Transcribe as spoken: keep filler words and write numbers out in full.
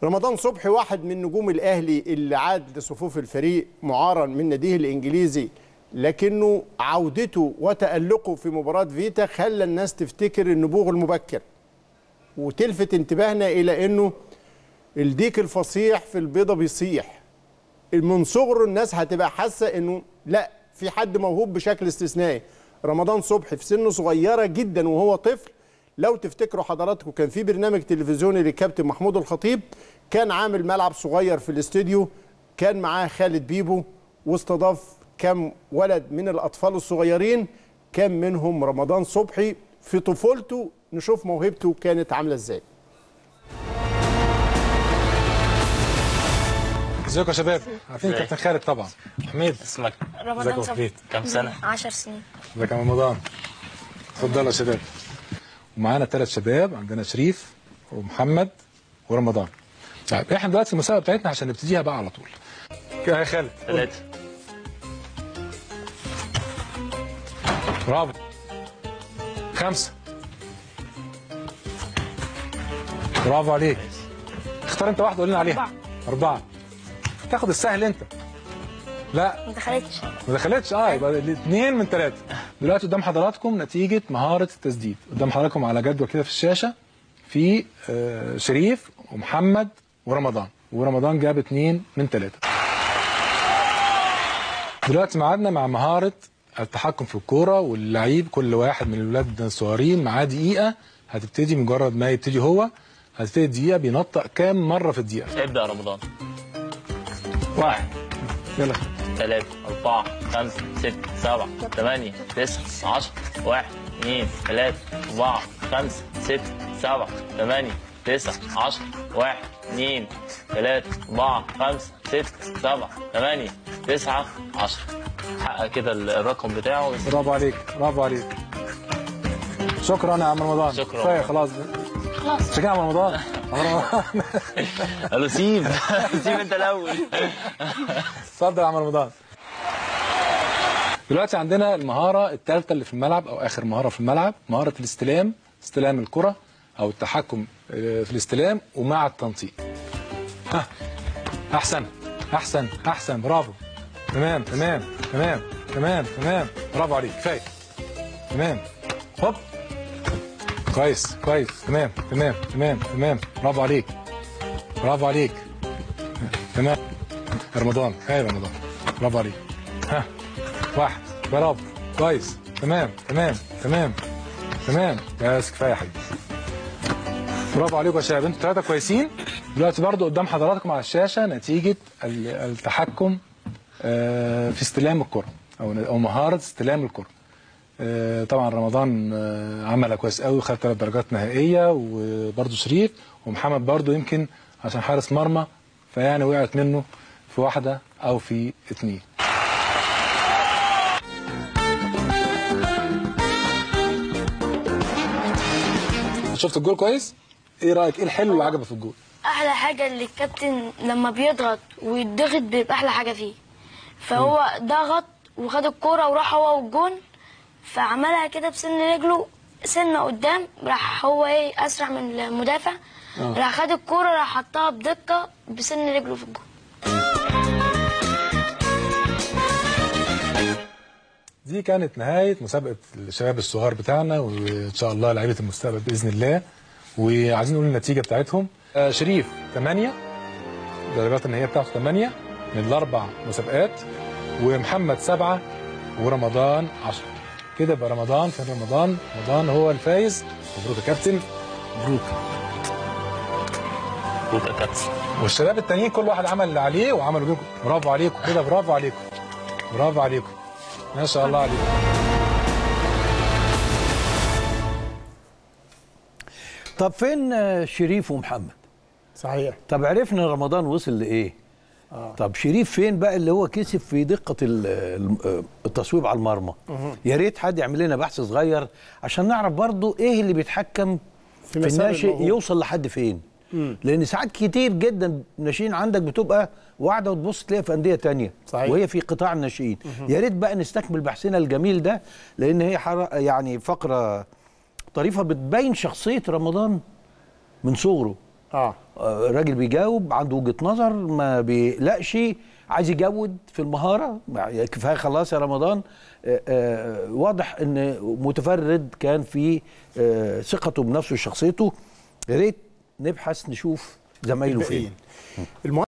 رمضان صبحي واحد من نجوم الاهلي اللي عاد لصفوف الفريق معارا من ناديه الانجليزي، لكنه عودته وتألقه في مباراة فيتا خلى الناس تفتكر النبوغ المبكر وتلفت انتباهنا الى انه الديك الفصيح في البيضة بيصيح. من صغره الناس هتبقى حاسه انه لا، في حد موهوب بشكل استثنائي. رمضان صبحي في سنه صغيره جدا وهو طفل، لو تفتكروا حضراتكم كان في برنامج تلفزيوني للكابتن محمود الخطيب، كان عامل ملعب صغير في الاستوديو، كان معاه خالد بيبو واستضاف كم ولد من الاطفال الصغيرين، كان منهم رمضان صبحي في طفولته. نشوف موهبته كانت عامله ازاي. ازيكم يا شباب؟ عارفين كابتن خالد طبعا. حميد اسمك؟ رمضان صبحي. كم سنة؟ عشر سنين. ازيك يا رمضان؟ اتفضلوا يا شباب. ومعانا ثلاث شباب، عندنا شريف ومحمد ورمضان. طيب احنا دلوقتي المسابقة بتاعتنا عشان نبتديها بقى على طول. كده يا خالد. ثلاثة. برافو. خمسة. برافو عليك. اختار انت واحدة قول لنا عليها. أربعة. أربعة. تاخد السهل انت. لا ما دخلتش. ما دخلتش. اه يبقى الاثنين من ثلاثة. دلوقتي قدام حضراتكم نتيجة مهارة التسديد، قدام حضراتكم على جدول كده في الشاشة، في آه شريف ومحمد ورمضان، ورمضان جاب اثنين من ثلاثة. دلوقتي معادنا مع مهارة التحكم في الكورة، واللعيب كل واحد من الولاد الصغيرين معاه دقيقة، هتبتدي مجرد ما يبتدي هو هتبتدي الدقيقة بينطق كام مرة في الدقيقة؟ ابدأ يا رمضان. واحد. يلا. ثلاثة، أربعة، خمسة، ستة، سبعة، ثمانية، تسعة، عشرة، واحد، اثنين، ثلاثة، أربعة، خمسة، ستة، سبعة، ثمانية، تسعة، عشرة، واحد، اثنين، ثلاثة، أربعة، خمسة، ستة، سبعة، ثمانية، تسعة، عشرة. حقق كده الرقم بتاعه. برافو عليك، برافو عليك. شكرا يا عم رمضان. شكرا. كفايه خلاص. خلاص. شكرا يا عم رمضان. قال له سيب سيب انت الاول. اتفضل يا عم رمضان. دلوقتي عندنا المهاره الثالثه اللي في الملعب، او اخر مهاره في الملعب، مهاره الاستلام، استلام الكره او التحكم في الاستلام ومع التنطيق. ها احسن احسن احسن. برافو. تمام تمام تمام تمام تمام. برافو عليك. كفايه. تمام. هوب. كويس كويس. تمام تمام تمام تمام. برافو عليك. برافو عليك. تمام. رمضان. هاي رمضان. برافو عليك. ها. واحد. برافو. كويس. تمام تمام تمام تمام. بس كفايه يا حبيبي. برافو عليكم يا شباب، انتوا ثلاثه كويسين. دلوقتي برضو قدام حضراتكم على الشاشه نتيجه التحكم في استلام الكره، او او مهاره استلام الكره. طبعا رمضان عملها كويس قوي وخد ثلاث درجات نهائيه، وبرده شريف ومحمد برده يمكن عشان حارس مرمى فيعني وقعت منه في واحده او في اثنين. شفت الجول كويس؟ ايه رايك؟ ايه الحلو اللي عجبك في الجول؟ احلى حاجه اللي الكابتن لما بيضغط ويتضغط بيبقى احلى حاجه فيه. فهو ضغط وخد الكوره وراح هو والجون، فعملها كده بسن رجله سنه قدام، راح هو ايه اسرع من المدافع، آه. راح خد الكوره راح حطها بدقه بسن رجله في الجون. دي كانت نهايه مسابقه الشباب الصغار بتاعنا، وان شاء الله لعيبه المستقبل باذن الله. وعايزين نقول النتيجه بتاعتهم. آه شريف ثمانية، درجات النهائيه بتاعته ثمانية من الاربع مسابقات، ومحمد سبعة، ورمضان عشرة. كده يبقى رمضان في رمضان رمضان هو الفايز. مبروك يا كابتن. مبروك. مبروك يا كابتن. والشباب التانيين كل واحد عمل اللي عليه وعملوا بيكم. برافو عليكم كده، برافو عليكم برافو عليكم ما شاء الله عليكم. طب فين شريف ومحمد؟ صحيح. طب عرفنا رمضان وصل لايه؟ آه. طب شريف فين بقى اللي هو كسب في دقه التصويب على المرمى؟ يا ريت حد يعمل لنا بحث صغير عشان نعرف برضو ايه اللي بيتحكم في, في الناشئ يوصل لحد فين. مم. لان ساعات كتير جدا الناشئين عندك بتبقى واحده وتبص تلاقيها في انديه ثانيه وهي في قطاع الناشئين. يا ريت بقى نستكمل بحثنا الجميل ده، لان هي يعني فقره طريفه بتبين شخصيه رمضان من صغره. اه آه، راجل بيجاوب، عنده وجهه نظر، ما بيقلقش، عايز يجود في المهاره، كفايه خلاص يا رمضان. آه، آه، واضح ان متفرد كان في آه، ثقته بنفسه وشخصيته. يا ريت نبحث نشوف زمايله فين.